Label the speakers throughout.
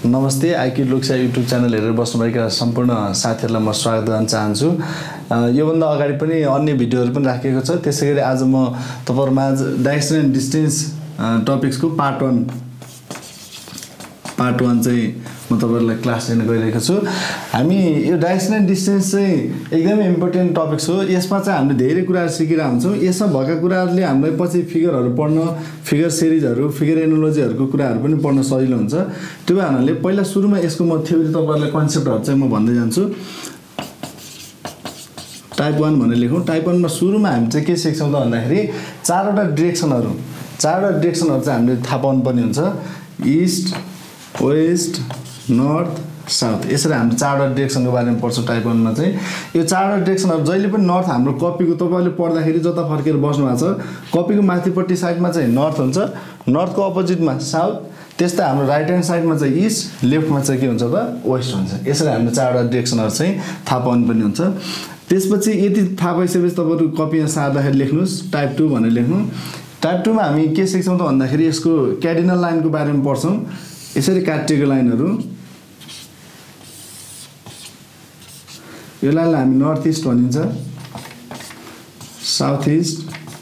Speaker 1: नमस्ते IQ Lok Sewa YouTube channel हेरेर बस्नुभएका सम्पूर्ण साथीहरूलाई म स्वागत गर्न चाहन्छु। योभन्दा अगाडि पनि अन्य भिडियोहरू पनि राखेको छ। त्यसैगरी आज म तपाईहरुमा डाइरेक्सन एन्ड डिस्टेन्स टपिक्सको पार्ट 1 चाहिँ म तपाईहरुलाई क्लास लिन गइरहेको छु। हामी यो डाइरेक्सन एन्ड डिस्टेन्स चाहिँ एकदमै इम्पोर्टेन्ट टपिक्स हो। यसमा चाहिँ हामीले धेरै कुराहरू सिकिरहेका हुन्छौँ। यसमा भएका कुराहरूले हामीलाई पछि फिगरहरू पढ्न, फिगर सिरिजहरू, फिगर एनालोजीहरूको कुराहरू पनि पढ्न सजिलो हुन्छ। त्यो कारणले पहिला सुरुमा यसको म थ्योरी तपाईहरुलाई कन्सेप्टहरू चाहिँ म भन्दै जान्छु। टाइप 1 भनेर लेखौँ। टाइप 1 मा सुरुमा हामी चाहिँ के सिक्छौँ त भन्दाखेरि चारवटा डिरेक्सनहरू चाहिँ हामीले थाहा पाउनुपर्ने हुन्छ। East, west, north, south. यसरी हामीले चारवटा डिरेक्सनको बारेमा पढ्छौँ टाइप 1 मा चाहिँ। यो चारवटा डिरेक्सनहरू जहिले पनि नर्थ हाम्रो कपीको तपाईले पढ्दाखेरि जता फर्केर बस्नु भएको छ, कपीको माथिपट्टि साइडमा चाहिँ नर्थ हुन्छ, नर्थको अपोजिटमा साउथ, त्यस्तै हाम्रो राइट ह्यान्ड साइडमा चाहिँ इस्ट, लेफ्टमा चाहिँ के हुन्छ त वेस्ट हुन्छ। यसरी हामीले चारवटा डिरेक्सनहरू चाहिँ थाहा पाउनुपर्ने हुन्छ। त्यसपछि यति थाहा पाइसकेपछि तपाईहरु कपीमा सार्दाखेरि लेख्नुस् टाइप 2 भनेर लेख्नु। टाइप 2 मा हामी के सिक्छौँ त भन्दाखेरि यसको क्यार्डिनल लाइनको बारेमा पढ्छौँ। यसरी काटिएको लाइनहरू, यो लाइनलाई हामी नर्थ इस्ट भनिन्छ, साउथ इस्ट,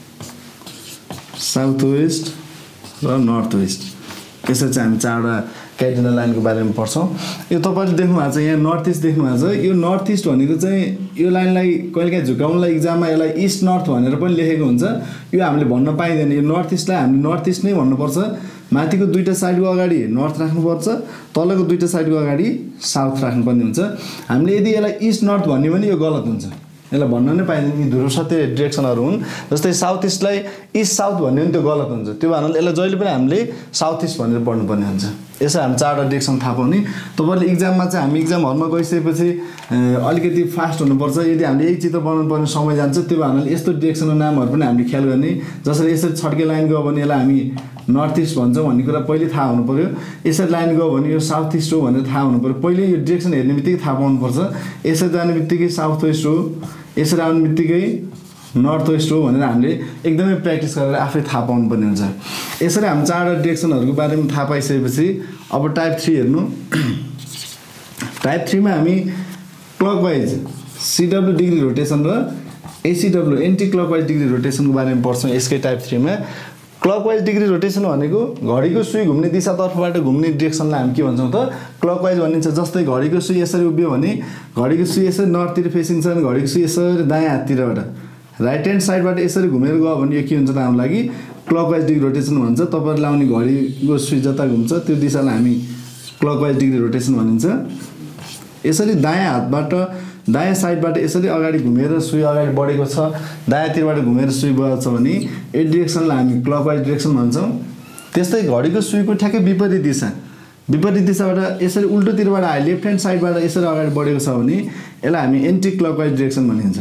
Speaker 1: साउथ वेस्ट र नर्थ वेस्ट। यसरी चाहिँ हामी चारवटा क्यार्डिनल लाइनको बारेमा पढ्छौँ। यो तपाईले देख्नु भएको छ, यहाँ नर्थ इस्ट देख्नु भएको छ। यो नर्थ इस्ट भनेको चाहिँ यो लाइनलाई कहिलेकाहीँ झुकाउनलाई इक्जाममा यसलाई इस्ट नर्थ भनेर पनि लेखेको हुन्छ। यो हामीले भन्न पाइँदैन। यो नर्थ इस्टलाई हामीले नर्थ इस्ट नै भन्नुपर्छ। माथिको दुईटा साइडको अगाडि नर्थ राख्नुपर्छ, तलको दुईटा साइडको अगाडि साउथ राख्नुपर्ने हुन्छ। हामीले यदि यसलाई इस्ट नर्थ भन्यो भने यो गलत हुन्छ। यसलाई भन्न नै पाइँदैन। यी ध्रुव सत्य डिरेक्सनहरू हुन्। जस्तै साउथ इस्टलाई इस्ट साउथ भन्यो भने त्यो गलत हुन्छ। त्यो भएन यसलाई जहिले पनि हामीले साउथ इस्ट भनेर पढ्नुपर्ने हुन्छ। यसरी हामी चारवटा डिरेक्सन थाहा पाउने। तपाईले इक्जाममा चाहिँ हामी इक्जाम हलमा गइसकेपछि अलिकति फास्ट हुनुपर्छ। यदि हामीले एक चित्र बनाउनु पर्ने समय जान्छ, त्यो भएन यस्तो डिरेक्सनको नामहरू पनि हामीले ख्याल गर्ने। जसरी यसरी छड्के लाइन गयो भने यसलाई हामी नर्थ इस्ट भन्छौँ भन्ने कुरा पहिले थाहा हुनु पर्यो। यसरी लाइन गयो भने यो साउथ इस्ट हो भनेर थाहा हुनु पर्यो। पहिले यो डिरेक्सन हेर्ने बित्तिकै थाहा पाउनुपर्छ। यसरी जाने बित्तिकै साउथ वेस्ट हो, यसरी आउने बित्तिकै नर्थ वेस्ट हो भनेर हामीले एकदमै प्र्याक्टिस गरेर आफै थाहा पाउनुपर्ने हुन्छ। यसरी हामी चारवटा डिरेक्सनहरूको बारेमा थाहा पाइसकेपछि अब टाइप 3 हेर्नु। टाइप 3 मा हामी क्लकवाइज CW डिग्री रोटेसन र ACW एन्टी क्लकवाइज डिग्री रोटेसनको बारेमा पढ्छौँ यसकै टाइप 3 मा। क्लकवाइज डिग्री रोटेसन भनेको घडीको सुई घुम्ने दिशातर्फबाट घुम्ने डिरेक्सनलाई हामी के भन्छौँ त क्लकवाइज भनिन्छ। जस्तै घडीको सुई यसरी उभियो भने घडीको सुई यसरी नर्थतिर फेसिङ छ भने घडीको सुई यसरी दायाँ हाततिरबाट राइट ह्यान्ड साइडबाट यसरी घुमेर गयो भने यो के हुन्छ त हाम्रो लागि क्लकवाइज डिग्री रोटेसन भन्छ। तपाईहरुले लाउने घडीको सुई जता घुम्छ त्यो दिशालाई हामी क्लकवाइज डिग्री रोटेसन भनिन्छ। यसरी दायाँ हातबाट दायाँ साइडबाट यसरी अगाडि घुमेर सुई अगाडि बढेको छ, दायाँतिरबाट घुमेर सुई बढेको छ भने यो डिरेक्सनलाई हामी क्लकवाइज डिरेक्सन भन्छौँ। त्यस्तै घडीको सुईको ठ्याक्कै विपरीत दिशाबाट यसरी उल्टोतिरबाट आयो, लेफ्ट ह्यान्ड साइडबाट यसरी अगाडि बढेको छ भने यसलाई हामी एन्टी क्लकवाइज डिरेक्सन भनिन्छ।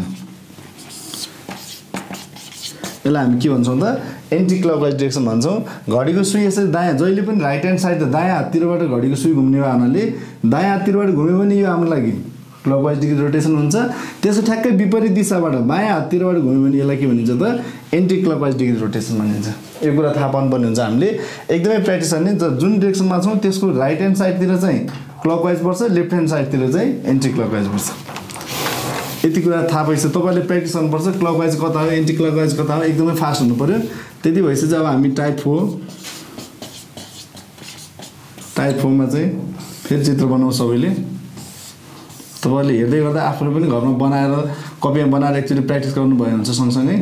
Speaker 1: यसलाई हामी के भन्छौँ त एन्टी क्लकवाइज डिरेक्सन भन्छौँ। घडीको सुई यसरी दायाँ जहिले पनि राइट ह्यान्ड साइड दायाँ हाततिरबाट घडीको सुई घुम्ने भए हुनाले दायाँ हाततिरबाट घुम्यो भने यो हाम्रो लागि क्लकवाइज डिग्री रोटेसन हुन्छ। त्यसो ठ्याक्कै विपरीत दिशाबाट बायाँ हाततिरबाट घुम्यो भने यसलाई के भनिन्छ त एन्टी क्लकवाइज डिग्री रोटेसन भनिन्छ। यो कुरा थाहा पाउनुपर्ने हुन्छ। हामीले एकदमै प्र्याक्टिस गर्ने। जुन डिरेक्सनमा छौँ त्यसको राइट ह्यान्ड साइडतिर चाहिँ क्लकवाइज पर्छ, लेफ्ट ह्यान्ड साइडतिर चाहिँ एन्टी क्लकवाइज पर्छ। यति कुरा थाहा भइसक्यो। तपाईँले प्र्याक्टिस गर्नुपर्छ। क्लकवाइज कता हो, एन्टी क्लकवाइज कता हो, एकदमै फास्ट हुनु पर्यो। त्यति भइसक्यो। अब हामी टाइप 4 मा चाहिँ फेरि चित्र बनाउँ सबैले। तपाईले हेर्दै गर्दा आफूले पनि घरमा बनाएर कपीमा बनाएर एकचोटि प्र्याक्टिस गर्नुभयो हुन्छ सँगसँगै।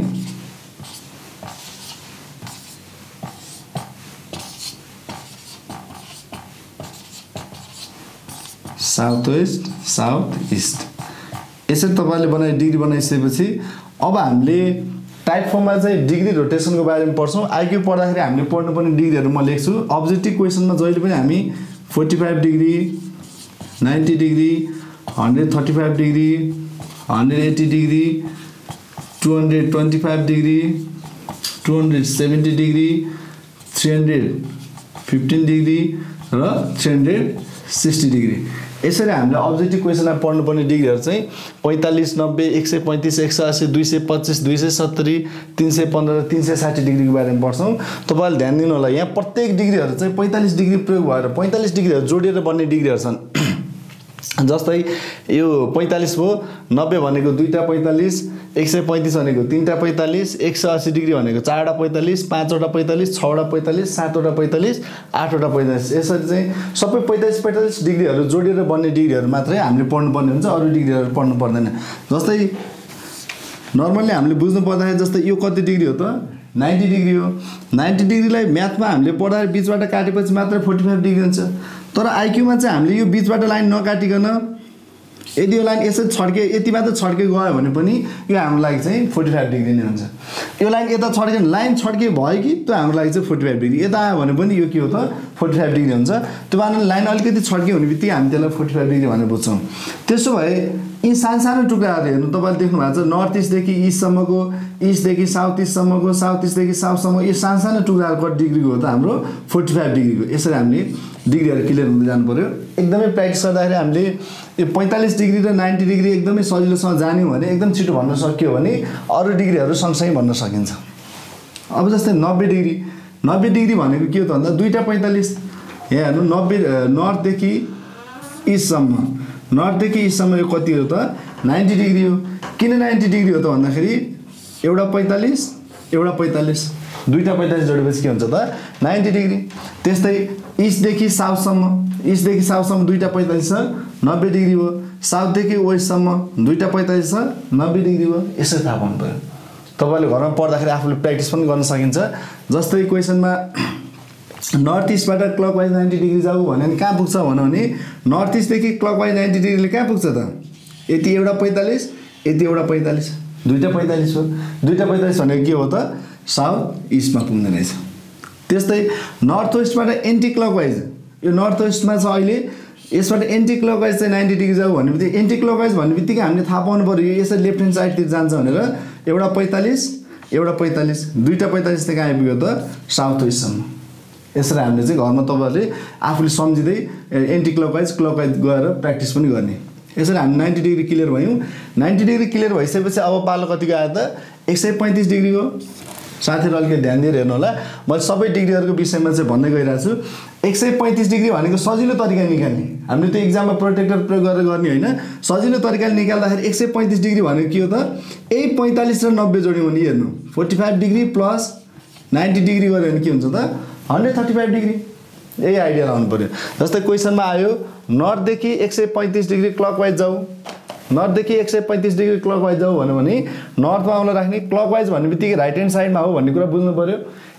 Speaker 1: South west, south east. यसरी तपाईले डिग्री बनाइसकेपछि अब हामीले टाइप 4 मा चाहिँ डिग्री रोटेसनको बारेमा पढ्छौँ। आइक्यू पढ्दाखेरि हामीले पढ्नुपर्ने डिग्रीहरू म लेख्छु। अब्जेक्टिभ क्वेसनमा जहिले पनि हामी 45 degree, 90 degree, 135 degree, 180 degree, 225 degree, 270 degree, 315 degree र 360 डिग्री यसरी हामीले अब्जेक्टिभ क्वेसनमा पढ्नुपर्ने डिग्रीहरू चाहिँ 45 90 135 180 225 270 315 360 डिग्रीको बारेमा पढ्छौँ। तपाईहरुले ध्यान दिनु होला, यहाँ प्रत्येक डिग्रीहरू चाहिँ 45 डिग्री प्रयोग भएर 45 डिग्रीहरू जोडेर बन्ने डिग्रीहरू छन्। जस्तै यो 45 भयो, 90 भनेको 2टा 45, 135 भनेको 3टा 45, 180 डिग्री भनेको 4वटा 45, 5वटा 45, 6वटा 45, 7वटा 45, 8वटा 45। यसरी चाहिँ सबै 45 डिग्रीहरू जोडेर बन्ने डिग्रीहरू मात्रै हामीले पढ्नुपर्ने हुन्छ, अरू डिग्रीहरू पढ्नु पर्दैन। जस्तै नर्मली हामीले बुझ्नु पर्दाखेरि जस्तै यो कति डिग्री हो त 90 डिग्री हो। 90 डिग्रीलाई म्याथमा हामीले पढाएर बीचबाट काटेपछि मात्र 45 डिग्री हुन्छ। तर आइक्यूमा चाहिँ हामीले यो बीचबाट लाइन नकाटिकन यदि यो लाइन यसरी छड्के यति मात्र छड्के गयो भने पनि यो हाम्रो लागि चाहिँ 45 डिग्री नै हुन्छ। यो लाइन यता छड्केन, लाइन छड्के भयो कि त्यो हाम्रो लागि चाहिँ 45 डिग्री, यता आयो भने पनि यो के हो त 45 डिग्री हुन्छ। त्यो कारणले लाइन अलिकति छड्के हुने बित्तिकै हामी त्यसलाई 45 डिग्री भनेर बुझ्छौँ। त्यसो भए यी सानो टुक्राहरू हेर्नु, तपाईँले देख्नु भएको छ नर्थ इस्टदेखि इस्टसम्मको, इस्टदेखि साउथ इस्टसम्मको, साउथ इस्टदेखि साउथसम्म, यो सानो टुक्राहरू कति डिग्रीको हो त हाम्रो 45 डिग्रीको। यसरी हामीले डिग्रीहरू क्लियर हुँदै जानु पर्यो। एकदमै प्र्याक्टिस गर्दाखेरि हामीले यो 45 डिग्री र 90 डिग्री एकदमै सजिलोसँग जान्यौँ भने एकदम छिटो भन्न सकियो भने अरू डिग्रीहरू सँगसँगै भन्न सकिन्छ। अब जस्तै 90 डिग्री, 90 डिग्री भनेको के हो त भन्दा 2टा 45, यहाँ हेर्नु 90 नर्थदेखि इस्टसम्म, नर्थदेखि इस्टसम्म यो कति हो त 90 डिग्री हो। किन 90 डिग्री हो त भन्दाखेरि एउटा 45 एउटा 45, 2टा 45 जोडेपछि के हुन्छ त 90 डिग्री। त्यस्तै इस्टदेखि साउथसम्म, इस्टदेखि साउथसम्म 2टा 45 छ 90 डिग्री हो। साउथदेखि वेस्टसम्म 2टा 45 छ 90 डिग्री हो। यसरी थाहा पाउनु पर्यो। तपाईँले घरमा पढ्दाखेरि आफूले प्र्याक्टिस पनि गर्न सकिन्छ। जस्तै क्वेसनमा नर्थ इस्टबाट क्लकवाइज 90 डिग्री जाऊ भन्यो भने कहाँ पुग्छ भन्यो भने नर्थ इस्टदेखि क्लकवाइज 90 डिग्रीले कहाँ पुग्छ त यति एउटा 45, यति एउटा 45, 2टा 45 हो। 2टा 45 भनेको के हो त साउथ इस्टमा पुग्ने रहेछ। त्यस्तै नर्थ वेस्टबाट एन्टी क्लकवाइज, यो नर्थ वेस्टमा छ अहिले, यसबाट एन्टी क्लकवाइज चाहिँ 90 डिग्री जाऊ भन्ने बित्तिकै एन्टी क्लकवाइज भन्ने बित्तिकै हामीले थाहा पाउनु पऱ्यो यो यसरी लेफ्ट ह्यान्ड साइडतिर जान्छ भनेर। एउटा 45 एउटा 45, 2टा 45 चाहिँ कहाँ आइपुग्यो त साउथ वेस्टसम्म। यसरी हामीले चाहिँ घरमा तपाईँहरूले आफूले सम्झिँदै एन्टी क्लकवाइज क्लकवाइज गएर प्र्याक्टिस पनि गर्ने। यसरी हामी 90 डिग्री क्लियर भयौँ। 90 डिग्री क्लियर भइसकेपछि अब पालो कतिको आयो त 135 डिग्री हो। साथीहरू अलिकति ध्यान दिएर हेर्नु होला, मैले सबै डिग्रीहरूको विषयमा चाहिँ भन्दै गइरहेको छु। 135 डिग्री भनेको सजिलो तरिका निकाल्ने, हामीले त्यो इक्जाममा प्रोटेक्टर प्रयोग गरेर गर्ने होइन, सजिलो तरिकाले निकाल्दाखेरि 135 डिग्री भनेको के हो त यही 45 र 90 जोड्यौँ भने हेर्नु 45 डिग्री प्लस 90 डिग्री गऱ्यो भने के हुन्छ त 135 डिग्री। यही आइडिया लाउनु पऱ्यो। जस्तै क्वेसनमा आयो नर्थदेखि 135 डिग्री क्लकवाइज जाऊ, नर्थदेखि 135 डिग्री क्लकवाइज जाऊ भन्यो भने नर्थमा आउन राख्ने, क्लकवाइज भन्ने बित्तिकै राइट ह्यान्ड साइडमा हो भन्ने कुरा बुझ्नु पऱ्यो।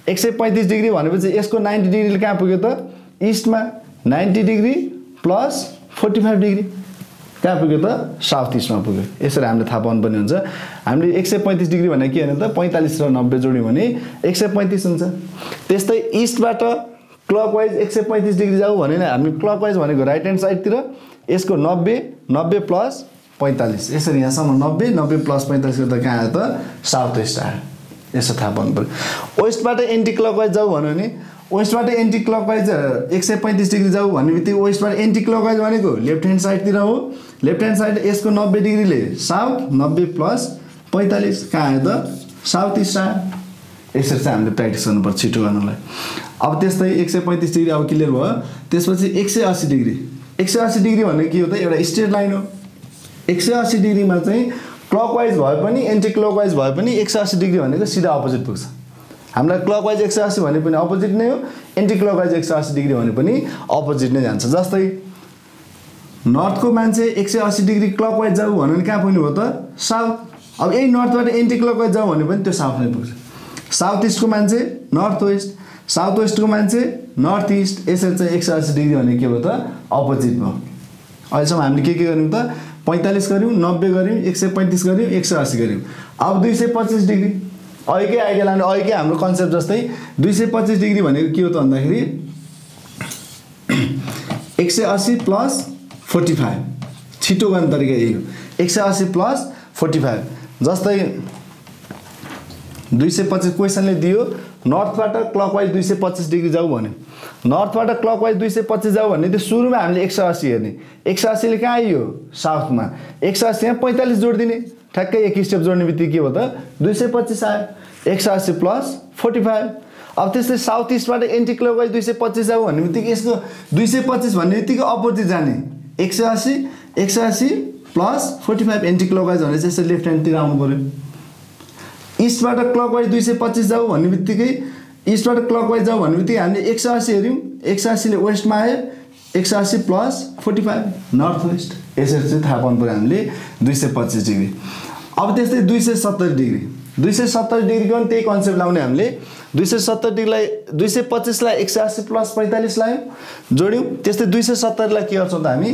Speaker 1: 135 डिग्री भनेपछि यसको 90 डिग्रीले कहाँ पुग्यो त इस्टमा, 90 डिग्री प्लस 45 डिग्री कहाँ पुग्यो त साउथ इस्टमा पुग्यो। यसरी हामीले थाहा पाउनुपर्ने हुन्छ। हामीले 135 डिग्री भनेको के होइन त 45 र 90 जोड्यौँ भने 135 हुन्छ। त्यस्तै इस्टबाट क्लकवाइज 135 डिग्री जाऊ भने हामी क्लकवाइज भनेको राइट ह्यान्ड साइडतिर, यसको 90 90 प्लस 45, यसरी यहाँसम्म 90 90 प्लस 45 गर्दा कहाँ आयो त साउथ वेस्ट आयो। यसो थाहा पाउनु पऱ्यो। वेस्टबाट एन्टी क्लकवाइज जाऊ भन्यो भने वेस्टबाट एन्टी क्लकवाइज 135 डिग्री जाऊ भन्ने बित्तिकै वेस्टबाट एन्टी क्लकवाइज भनेको लेफ्ट ह्यान्ड साइडतिर हो। लेफ्ट ह्यान्ड साइड यसको 90 डिग्रीले साउथ, 90 प्लस 45 कहाँ आयो त साउथ इस्ट आयो। यसरी चाहिँ हामीले प्र्याक्टिस गर्नुपर्छ छिटो गर्नलाई। अब त्यस्तै 135 डिग्री अब क्लियर भयो। त्यसपछि 180 डिग्री, 180 डिग्री भनेको के हो त एउटा स्ट्रेट लाइन हो। 180 डिग्रीमा चाहिँ क्लकवाइज भए पनि एन्टी क्लकवाइज भए पनि 180 डिग्री भनेको सिधा अपोजिट पुग्छ। हामीलाई क्लकवाइज 180 भने पनि अपोजिट नै हो, एन्टी क्लकवाइज 180 डिग्री भने पनि अपोजिट नै जान्छ। जस्तै नर्थको मान्छे 180 डिग्री क्लकवाइज जाऊ भन्यो भने कहाँ पुग्नु भयो त साउथ। अब यही नर्थबाट एन्टी क्लकवाइज जाऊ भने पनि त्यो साउथ नै पुग्छ। साउथ इस्टको मान्छे नर्थ वेस्ट, साउथ वेस्टको मान्छे नर्थ इस्ट, यसरी चाहिँ 180 डिग्री भने के भयो त अपोजिट भयो। अहिलेसम्म हामीले के गर्यौँ त 45 गऱ्यौँ, 90 गऱ्यौँ, 135 गऱ्यौँ, 180 गऱ्यौँ। अब 225 डिग्री अहिलेकै आइडिया लाने, अहिलेकै हाम्रो कन्सेप्ट जस्तै 225 डिग्री भनेको के हो त भन्दाखेरि 180 प्लस 45, छिटो गर्ने तरिका यही हो। 180 प्लस 45 जस्तै 225 क्वेसनले दियो नर्थबाट क्लकवाइज 225 डिग्री जाऊ भन्यो नर्थबाट क्लकवाइज 225 जाऊ भन्ने त्यो सुरुमा हामीले 180 हेर्ने 180 ले कहाँ आइयो साउथमा 180 यहाँ 45 जोडिदिने ठ्याक्कै एक स्टेप जोड्ने बित्तिकै के भयो त 225 आयो 180 प्लस 45 अब त्यस्तै साउथ इस्टबाट एन्टी क्लकवाइज 225 जाऊ भन्ने बित्तिकै यसको 225 भन्ने बित्तिकै अपोजिट जाने 180 प्लस 45 एन्टी क्लकवाइज भने चाहिँ यसो लेफ्ट ह्यान्डतिर आउनु पर्यो इस्टबाट क्लकवाइज 225 जाऊ भन्ने बित्तिकै इस्टबाट क्लकवाइज जाऊ भन्ने बित्तिकै हामीले 180 हेऱ्यौँ 180 ले वेस्टमा आयो 180 प्लस 45 नर्थ वेस्ट यसरी चाहिँ थाहा पाउनु पर्यो हामीले 225 डिग्री अब त्यस्तै 270 डिग्री 270 डिग्रीको पनि त्यही कन्सेप्ट लाउने हामीले 270 डिग्रीलाई 225 लाई 180 प्लस 45 लायौँ जोड्यौँ त्यस्तै 270 लाई के गर्छौँ त हामी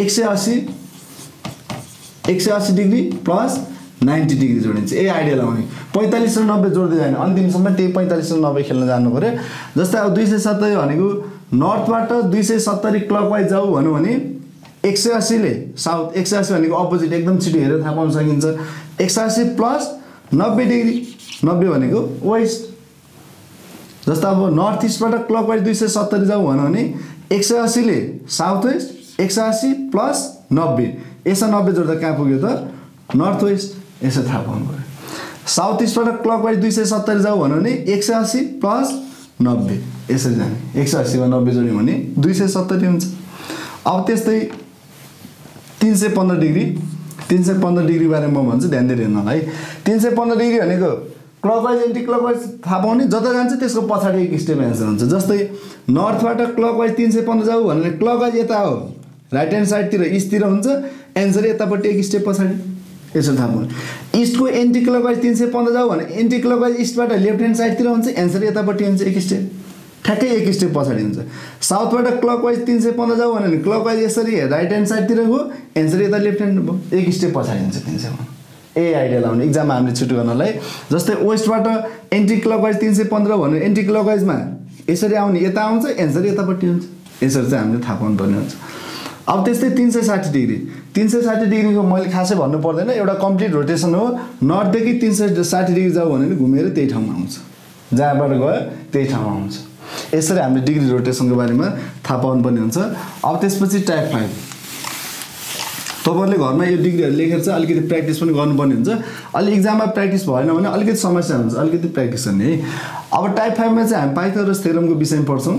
Speaker 1: 180 डिग्री प्लस 90 डिग्री जोडिन्छ ए आइडिया लाउने 45 र 90 जोड्दै जाने अन्तिमसम्म त्यही 45 र 90 खेल्न जानु पर्यो जस्तै अब 270 भनेको नर्थबाट 270 क्लकवाइज जाऊ भन्यो भने 180 ले साउथ 180 भनेको अपोजिट एकदम छिटो हेरेर थाहा पाउन सकिन्छ 180 प्लस 90 डिग्री 90 भनेको वेस्ट जस्तो अब नर्थ इस्टबाट क्लकवाइज 270 जाऊ भन्यो भने 180 ले साउथ वेस्ट 180 प्लस 90 यसो 90 जोड्दा कहाँ पुग्यो त नर्थ वेस्ट यसो थाहा पाउनु पर्यो साउथ इस्टबाट क्लकवाइज 270 जाऊ भन्यो भने 180 प्लस 90 यसरी जाने 180 मा 90 जोड्यौँ भने 270 हुन्छ अब त्यस्तै 315 डिग्री बारेमा म भन्छु ध्यान दिएर हेर्नुलाई 315 डिग्री भनेको क्लकवाइज एन्टी क्लकवाइज थाहा पाउने जता जान्छ त्यसको पछाडि एक स्टेप एन्सर हुन्छ जस्तै नर्थबाट क्लकवाइज 315 जाऊ भने क्लकवाइज यता हो राइट ह्यान्ड साइडतिर इस्टतिर हुन्छ एन्सर यतापट्टि एक स्टेप पछाडि यसो थाहा पाउनु इस्टको एन्टी क्लकवाइज 315 जाऊ भने एन्टी क्लकवाइज इस्टबाट लेफ्ट ह्यान्ड साइडतिर हुन्छ एन्सर यतापट्टि हुन्छ एक स्टेप ठ्याक्कै एक स्टेप पछाडि हुन्छ साउथबाट क्लकवाइज 315 जाऊ भने क्लकवाइज यसरी राइट ह्यान्ड साइडतिर गयो एन्सर यता लेफ्ट ह्यान्ड भयो एक स्टेप पछाडि हुन्छ 315 ए आइडिया लाउने एक्जाममा हामीले छिटो गर्नलाई जस्तै वेस्टबाट एन्टी क्लकवाइज 315 भने एन्टी क्लकवाइजमा यसरी आउने यता आउँछ एन्सर यतापट्टि हुन्छ यसरी चाहिँ हामीले थाहा पाउनु पर्ने हुन्छ अब त्यस्तै 360 डिग्रीको मैले खासै भन्नु पर्दैन एउटा कम्प्लिट रोटेसन हो नर्थदेखि 360 डिग्री जाऊ भने घुमेर त्यही ठाउँमा आउँछ जहाँबाट गयो त्यही ठाउँमा आउँछ यसरी हामीले डिग्री रोटेसनको बारेमा थाहा पाउनुपर्ने हुन्छ अब त्यसपछि टाइप 5 तपाईहरुले घरमा यो डिग्रीहरु लेखेर चाहिँ अलिकति प्र्याक्टिस पनि गर्नुपर्ने हुन्छ अलि एक्जाममा प्र्याक्टिस भएन भने अलिकति समस्या हुन्छ अलिकति प्र्याक्टिस गर्ने है अब टाइप 5 मा चाहिँ हामी पाइथागोरस थ्योरमको विषयमा पढ्छौं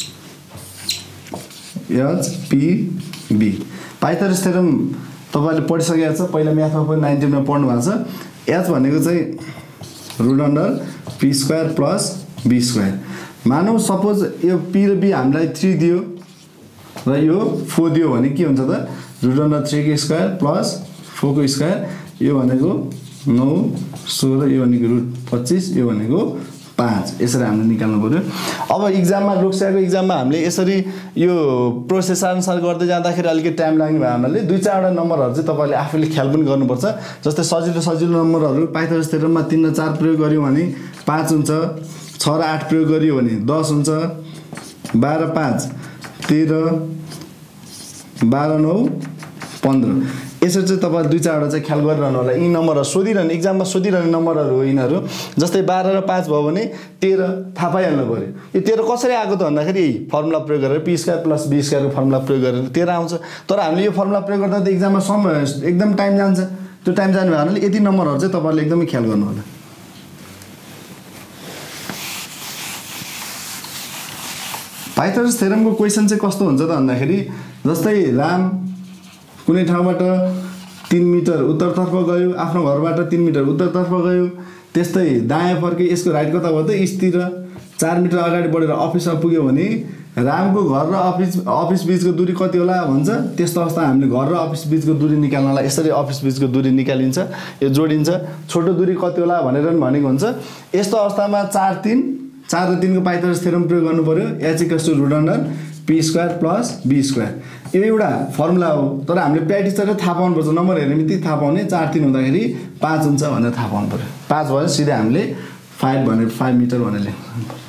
Speaker 1: HPB पाइथागोरस थ्योरम तपाईहरुले पढिसकेको छ पहिला म्याथमा पनि 19 मा पढ्नु भएको छ h भनेको चाहिँ √p² + b² मानौ सपोज यो p र b हामीलाई 3 दियो र यो 4 दियो भने के हुन्छ त √3k² + 4k² यो भनेको 9 16 यो भनेको √25 यो भनेको 5 यसरी हामीले निकाल्नु पर्यो अब एक्जाममा लोकसेवाको एक्जाममा हामीले यसरी यो प्रोसेस अनुसार गर्दै जाँदाखेरि अलिकति टाइम लाग्ने भयो हामीले दुई चारवटा नम्बरहरु चाहिँ तपाईले आफैले ख्याल पनि गर्नुपर्छ जस्तै सजिलो नम्बरहरु पाइथागोरस थ्योरममा 3 र 4 प्रयोग गर्यो भने 5 हुन्छ 6 र 8 प्रयोग गरियो भने 10 हुन्छ 12 5 13 12 9 15 यसरी चाहिँ तपाईले दुई चारवटा चाहिँ ख्याल गरिरहनु होला यी नम्बरहरु सोधिरहने एक्जाममा सोधिरहने नम्बरहरु हो यिनीहरु जस्तै 12 र 5 भयो भने 13 थाहा पाइहाल्नु पर्यो यो 13 कसरी आएको त भन्दाखेरि यही फर्मुला प्रयोग गरेर p² + b² को फर्मुला प्रयोग गरेर 13 आउँछ तर हामीले यो फर्मुला प्रयोग गर्दा त एक्जाममा एकदम टाइम जान्छ त्यो टाइम जाने भएनाले यति नम्बरहरु चाहिँ तपाईले एकदमै ख्याल गर्नु होला पाइथागोरस थ्योरमको क्वेशन चाहिँ कस्तो हुन्छ त भन्दाखेरि जस्तै राम कुनै ठाउँबाट 3 मिटर उत्तरतर्फ गयो आफ्नो घरबाट 3 मिटर उत्तरतर्फ गयो त्यस्तै दायाँ फर्के यसको राइट कता भयो त इस्टतिर 4 मिटर अगाडि बढेर अफिसमा पुग्यो भने रामको घर र अफिस बीचको दूरी कति होला भन्छ त्यस्तो अवस्था हामीले घर र अफिस बीचको दूरी निकाल्नलाई यसरी अफिस बीचको दूरी निकालिन्छ यो जोडिन्छ छोटो दूरी कति होला भनेर भनेको हुन्छ यस्तो अवस्थामा 4 र 3 को पाइथागोरस थ्योरम प्रयोग गर्नु पर्यो h = p² + b² यो एउटा फर्मुला हो तर हामीले प्र्याक्टिस गरेर थाहा पाउनु पर्छ नम्बर हेर्ने बित्तिकै थाहा पाउने 4 3 हुँदाखेरि 5 हुन्छ भनेर थाहा पाउनु पर्यो 5 भयो सिधै हामीले 5 भनेर 5 मिटर भनेर लेख्नु पर्यो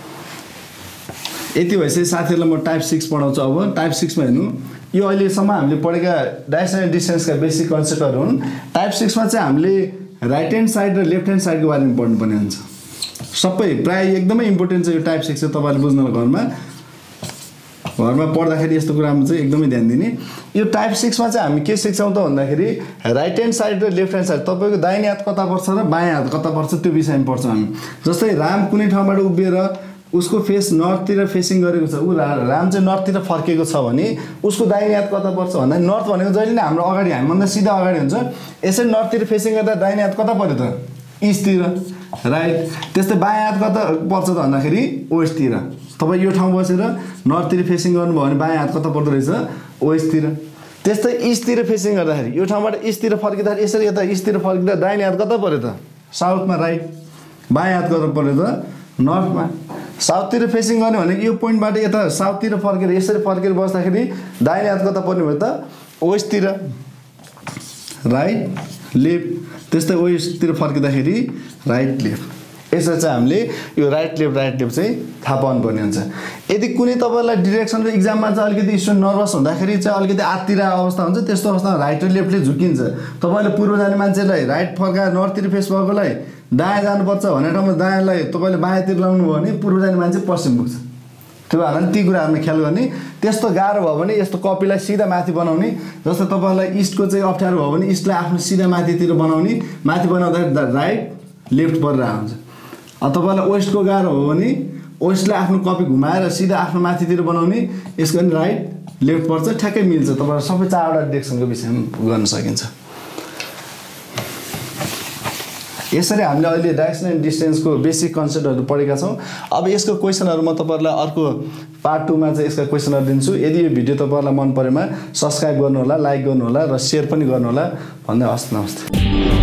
Speaker 1: यति भएपछि साथीहरुलाई म टाइप 6 पढाउँछु अब टाइप 6 मा हेर्नु यो अहिलेसम्म हामीले पढेका डाइरेक्सन एन्ड डिस्टेन्सका बेसिक कन्सेप्टहरु हुन् टाइप 6 मा चाहिँ हामीले राइट ह्यान्ड साइड र लेफ्ट ह्यान्ड साइडको बारेमा पढ्नुपर्ने हुन्छ सबै प्राय एकदमै इम्पोर्टेन्ट छ यो टाइप 6 चाहिँ तपाईँले बुझ्नलाई घरमा पढ्दाखेरि यस्तो कुरामा चाहिँ एकदमै ध्यान दिने। यो टाइप 6 मा चाहिँ हामी के सिक्छौँ त भन्दाखेरि राइट ह्यान्ड साइड र लेफ्ट ह्यान्ड साइड तपाईँको दाहिने हात कता पर्छ र बायाँ हात कता पर्छ त्यो विषयमा पढ्छौँ हामी। जस्तै राम कुनै ठाउँबाट उभिएर उसको फेस नर्थतिर फेसिङ गरेको छ, ऊ राम चाहिँ नर्थतिर फर्केको छ भने उसको दाहिने हात कता पर्छ भन्दा नर्थ भनेको जहिले नै हाम्रो अगाडि हामीभन्दा सिधा अगाडि हुन्छ। यसरी नर्थतिर फेसिङ गर्दा दाहिने हात कता पर्यो त इस्टतिर, राइट। त्यस्तै बायाँ हात कता पर्छ त भन्दाखेरि वेस्टतिर। तपाईँ यो ठाउँ बसेर नर्थतिर फेसिङ गर्नुभयो भने बायाँ हात कता पर्दो रहेछ वेस्टतिर। त्यस्तै इस्टतिर फेसिङ गर्दाखेरि यो ठाउँबाट इस्टतिर फर्किँदाखेरि यसरी यता इस्टतिर फर्किँदा दाहिने हात कता पर्यो त साउथमा, राइट। बायाँ हात कता पर्यो त नर्थमा। साउथतिर फेसिङ गर्ने भने यो पोइन्टबाट यता साउथतिर फर्केर यसरी फर्केर बस्दाखेरि दाहिने हात कता पर्ने भयो त वेस्टतिर, राइट लेफ्ट। त्यस्तै वेस्टतिर फर्किँदाखेरि राइट लेफ्ट। यसरी चाहिँ हामीले यो राइट लेफ्ट चाहिँ थाहा पाउनुपर्ने हुन्छ। यदि कुनै तपाईँलाई डिरेक्सन र इक्जाममा चाहिँ अलिकति स्टुडेन्ट नर्भस हुँदाखेरि चाहिँ अलिकति आत्तिर अवस्था हुन्छ, त्यस्तो अवस्थामा राइट र लेफ्टले झुकिन्छ। तपाईँले पूर्व जाने मान्छेलाई राइट फर्काएर नर्थतिर फेस भएकोलाई दायाँ जानुपर्छ भनेर ठाउँमा दायाँलाई तपाईँले बायाँतिर लाउनु भयो भने पूर्व जाने मान्छे पश्चिम पुग्छ। त्यो भएर ती कुराहरूमा ख्याल गर्ने। त्यस्तो गाह्रो भयो भने यस्तो कपीलाई सिधा माथि बनाउने। जस्तो तपाईँलाई इस्टको चाहिँ अप्ठ्यारो भयो भने इस्टलाई आफ्नो सिधा माथितिर बनाउने, माथि बनाउँदाखेरि राइट लेफ्ट परेर आउँछ। तपाईँलाई वेस्टको गाह्रो हो भने वेस्टलाई आफ्नो कपी घुमाएर सिधा आफ्नो माथितिर बनाउने, यसको पनि राइट लेफ्ट पर्छ, ठ्याक्कै मिल्छ। तपाईँलाई सबै 4वटा डिरेक्सनको विषयमा गर्न सकिन्छ। यसरी हामीले अहिले डाइरेक्सन एन्ड डिस्टेन्सको बेसिक कन्सेप्टहरू पढेका छौँ। अब यसको क्वेसनहरू म तपाईँहरूलाई अर्को पार्ट 2 मा चाहिँ यसका क्वेसनहरू दिन्छु। यदि यो भिडियो तपाईँहरूलाई मन परेमा सब्सक्राइब गर्नुहोला, लाइक गर्नुहोला र सेयर पनि गर्नुहोला। भन्दै हस्, नमस्ते।